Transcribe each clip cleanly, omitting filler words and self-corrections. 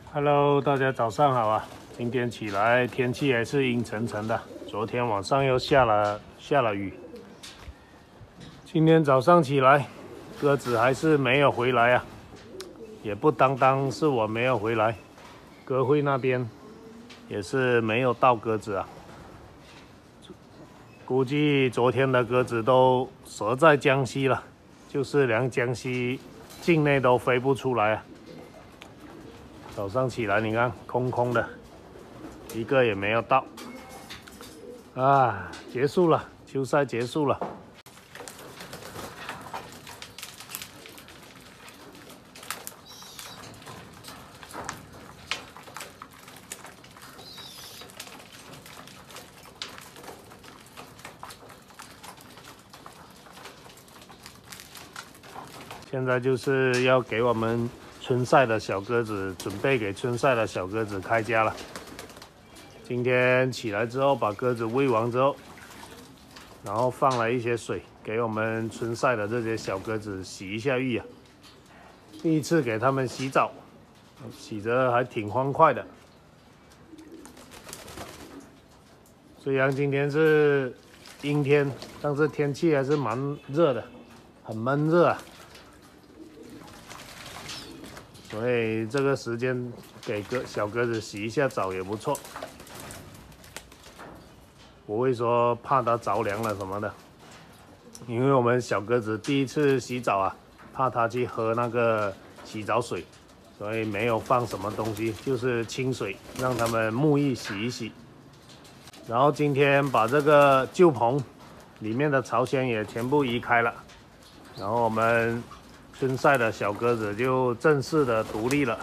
Hello， 大家早上好啊！今天起来天气还是阴沉沉的，昨天晚上又下了雨。今天早上起来，鸽子还是没有回来啊，也不单单是我没有回来，鸽会那边也是没有到鸽子啊。估计昨天的鸽子都折在江西了，就是连江西境内都飞不出来啊。早上起来，你看空空的，一个也没有到。啊，结束了，秋赛结束了。现在就是要给我们春赛的小鸽子，准备给春赛的小鸽子开家了。今天起来之后，把鸽子喂完之后，然后放了一些水，给我们春赛的这些小鸽子洗一下浴啊。第一次给它们洗澡，洗得还挺欢快的。虽然今天是阴天，但是天气还是蛮热的，很闷热啊。所以这个时间给小鸽子洗一下澡也不错，不会说怕它着凉了什么的。因为我们小鸽子第一次洗澡啊，怕它去喝那个洗澡水，所以没有放什么东西，就是清水，让它们沐浴洗一洗。然后今天把这个旧棚里面的巢箱也全部移开了，然后我们春赛的小鸽子就正式的独立了。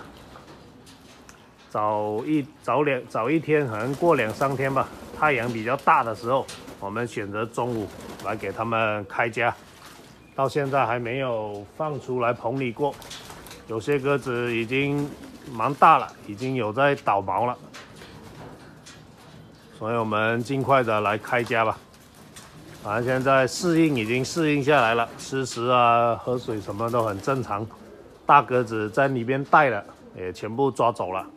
早一天，可能过2-3天吧，太阳比较大的时候，我们选择中午来给它们开家。到现在还没有放出来棚里过，有些鸽子已经蛮大了，已经有在倒毛了，所以我们尽快的来开家吧。反正现在已经适应下来了，吃食啊、喝水什么都很正常。大鸽子在里边带了，也全部抓走了。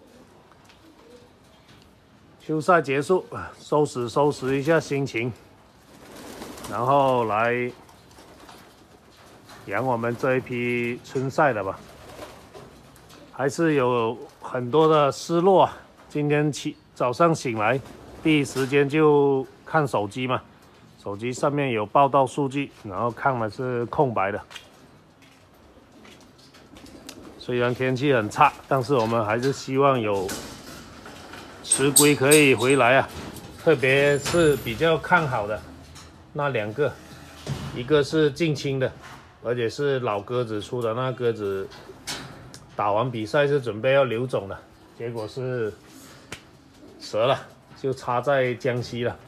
休赛结束，收拾一下心情，然后来养我们这一批春赛的吧。还是有很多的失落啊。今天早上醒来，第一时间就看手机嘛。手机上面有报道数据，然后看了是空白的。虽然天气很差，但是我们还是希望有雌龟可以回来啊。特别是比较看好的那2个，一个是近亲的，而且是老鸽子出的。那鸽子打完比赛是准备要留种的，结果是折了，就插在江西了。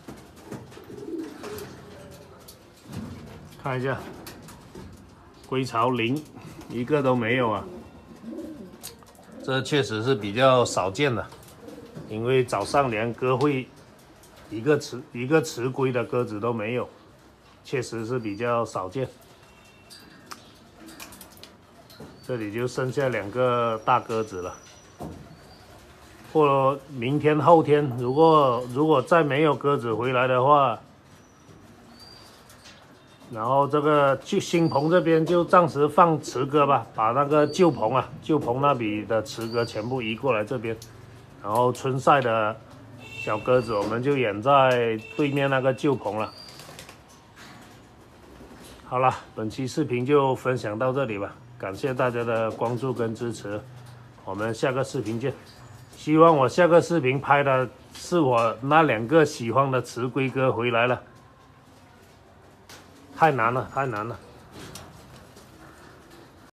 看一下，归巢0，一个都没有啊！这确实是比较少见的，因为早上连鸽会一个雌龟的鸽子都没有，确实是比较少见。这里就剩下2个大鸽子了。或者明天、后天，如果再没有鸽子回来的话，然后这个新棚这边就暂时放雌鸽吧，把那个旧棚那里的雌鸽全部移过来这边，然后春赛的小鸽子我们就养在对面那个旧棚了。好了，本期视频就分享到这里吧，感谢大家的关注跟支持，我们下个视频见。希望我下个视频拍的是我那2个喜欢的雌龟鸽回来了。太难了，太难了。